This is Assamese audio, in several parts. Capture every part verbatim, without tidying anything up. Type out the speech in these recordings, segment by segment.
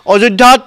অযোধ্যাত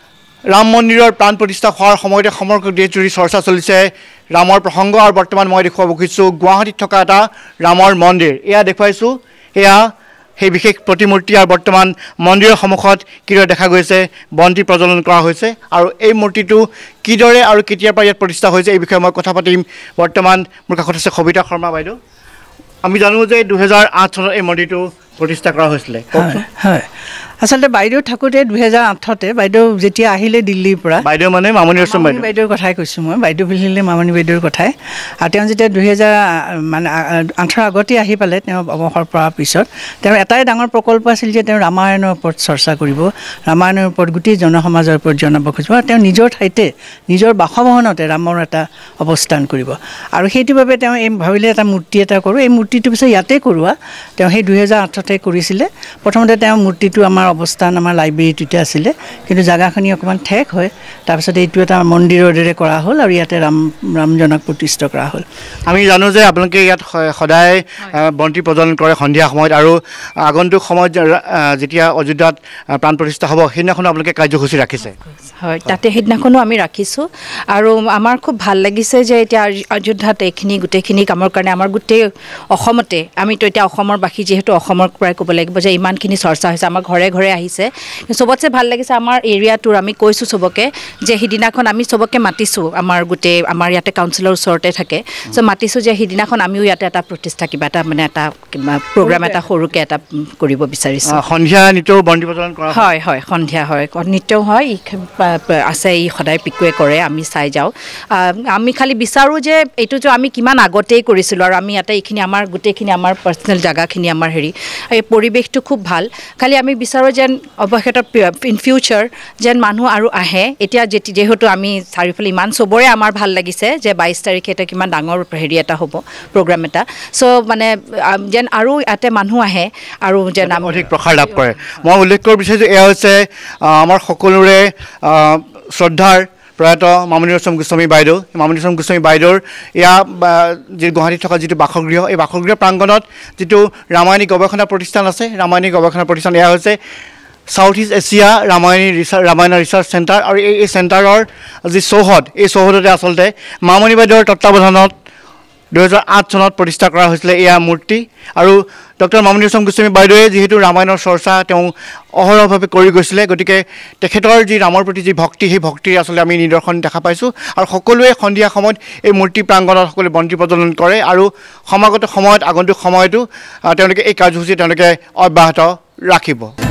ৰাম মন্দিৰৰ প্ৰাণ প্ৰতিষ্ঠা হোৱাৰ সময়তে সমগ্ৰ দেশজুৰি চৰ্চা চলিছে ৰামৰ প্ৰসংগ আৰু বৰ্তমান মই দেখুৱাব খুজিছোঁ গুৱাহাটীত থকা এটা ৰামৰ মন্দিৰ এয়া দেখুৱাইছোঁ এয়া সেই বিশেষ প্ৰতিমূৰ্তি আৰু বৰ্তমান মন্দিৰৰ সন্মুখত কিদৰে দেখা গৈছে বন্তি প্ৰজ্বলন কৰা হৈছে আৰু এই মূৰ্তিটো কিদৰে আৰু কেতিয়াৰ পৰা ইয়াত প্ৰতিষ্ঠা হৈছে এই বিষয়ে মই কথা পাতিম বৰ্তমান মোৰ কাষত আছে সবিতা শৰ্মা বাইদেউ আমি জানো যে দুহেজাৰ আঠ চনত এই মন্দিৰটো প্ৰতিষ্ঠা কৰা হৈছিলে হয় আসলে বাইদেউ থাকোঁতে দুহেজাৰ আঠতে বাইদেউ যেতিয়া আহিলে দিল্লীৰ পৰা বাইদেউ মানে মামনি ৰচম বাইদেউ বাইদেউৰ কথাই কৈছোঁ মই বাইদেউ বুলিলে মামনি বাইদেউৰ কথাই আৰু তেওঁ যেতিয়া দুহেজাৰ মানে আঠৰ আগতে আহি পালে তেওঁ অৱসৰ পোৱাৰ পিছত তেওঁৰ এটাই ডাঙৰ প্ৰকল্প আছিল যে তেওঁ ৰামায়ণৰ ওপৰত চৰ্চা কৰিব ৰামায়ণৰ ওপৰত গোটেই জনসমাজৰ ওপৰত জনাব খুজিব আৰু তেওঁ নিজৰ ঠাইতে নিজৰ বাসভৱনতে ৰামৰ এটা অৱস্থান কৰিব আৰু সেইটোৰ বাবে তেওঁ এই ভাবিলে এটা মূৰ্তি এটা কৰোঁ এই মূৰ্তিটো পিছত ইয়াতে কৰোৱা তেওঁ সেই দুহেজাৰ আঠতে কৰিছিলে প্ৰথমতে তেওঁ মূৰ্তিটো আমাৰ অৱস্থান আমাৰ লাইব্ৰেৰীটোতে আছিলে কিন্তু জাগাখিনি অকমান ঠেক হয় তাৰপিছত এইটো এটা মন্দিৰৰ দৰে কৰা হ'ল আৰু ইয়াতে ৰাম ৰামজনক প্ৰতিষ্ঠা কৰা হ'ল আমি জানো যে আপোনালোকে ইয়াত সদায় বন্তি প্ৰজ্বলন কৰে সন্ধিয়া সময়ত আৰু আগন্তুক সময়ত যেতিয়া অযোধ্যাত প্ৰাণ প্ৰতিষ্ঠা হ'ব সেইদিনাখনো আপোনালোকে কাৰ্যসূচী ৰাখিছে হয় তাতে সেইদিনাখনো আমি ৰাখিছোঁ আৰু আমাৰ খুব ভাল লাগিছে যে এতিয়া অযোধ্যাত এইখিনি গোটেইখিনি কামৰ কাৰণে আমাৰ গোটেই অসমতে আমিতো এতিয়া অসমৰ বাসী যিহেতু অসমৰ পৰাই ক'ব লাগিব যে ইমানখিনি চৰ্চা হৈছে আমাৰ ঘৰে ঘৰে আহিছে চবতছে ভাল লাগিছে আমাৰ এৰিয়াটোৰ আমি কৈছোঁ চবকে যে সিদিনাখন আমি চবকে মাতিছোঁ আমাৰ গোটেই আমাৰ ইয়াতে কাউন্সিলৰ ওচৰতে থাকে চ' মাতিছোঁ যে সিদিনাখন আমিও ইয়াতে এটা প্ৰতিষ্ঠা কিবা এটা মানে এটা কিবা প্ৰগ্ৰাম এটা সৰুকৈ এটা কৰিব বিচাৰিছোঁ সন্ধিয়া নিতেও বন্তি প্ৰজ্বলন কৰা হয় হয় সন্ধিয়া হয় নিতেও হয় আছে ই সদায় পিকুৱে কৰে আমি চাই যাওঁ আমি খালি বিচাৰোঁ যে এইটো যে আমি কিমান আগতেই কৰিছিলোঁ আৰু আমি ইয়াতে এইখিনি আমাৰ গোটেইখিনি আমাৰ পাৰ্চনেল জেগাখিনি আমাৰ হেৰি এই পৰিৱেশটো খুব ভাল খালি আমি বিচাৰোঁ যেন অৱশেষত ইন ফিউচাৰ যেন মানুহ আৰু আহে এতিয়া যিহেতু আমি চাৰিওফালে ইমান চবৰে আমাৰ ভাল লাগিছে যে বাইছ তাৰিখে এটা কিমান ডাঙৰ হেৰি এটা হ'ব প্ৰগ্ৰাম এটা চ' মানে যেন আৰু ইয়াতে মানুহ আহে আৰু যেন অধিক প্ৰসাৰ লাভ কৰে মই উল্লেখ কৰিব বিচাৰিছোঁ এয়া হৈছে আমাৰ সকলোৰে শ্ৰদ্ধাৰ প্ৰয়াত মামনি ৰচম গোস্বামী বাইদেউ মামনি ৰচম গোস্বামী বাইদেউৰ এয়া যি গুৱাহাটীত থকা যিটো বাসগৃহ এই বাসগৃহ প্ৰাংগণত যিটো ৰামায়ণিক গৱেষণা প্ৰতিষ্ঠান আছে ৰামায়ণিক গৱেষণা প্ৰতিষ্ঠান এয়া হৈছে South East Asia Ramayani research Ramayan research centre আৰু এই এই চেণ্টাৰৰ যি চৌহদ এই চৌহদতে আচলতে মামনি বাইদেউৰ তত্বাৱধানত দুহেজাৰ আঠ চনত প্ৰতিষ্ঠা কৰা হৈছিলে এয়া মূৰ্তি আৰু ডক্টৰ মামনি ৰচম গোস্বামী বাইদেৱে যিহেতু ৰামায়ণৰ চৰ্চা তেওঁ অহৰহভাৱে কৰি গৈছিলে গতিকে তেখেতৰ যি ৰামৰ প্ৰতি যি ভক্তি সেই ভক্তিৰ আচলতে আমি নিদৰ্শন দেখা পাইছোঁ আৰু সকলোৱে সন্ধিয়া সময়ত এই মূৰ্তি প্ৰাংগণত সকলোৱে বন্তি প্ৰজ্বলন কৰে আৰু সমাগত সময়ত আগন্তুক সময়তো তেওঁলোকে এই কাৰ্যসূচী তেওঁলোকে অব্যাহত ৰাখিব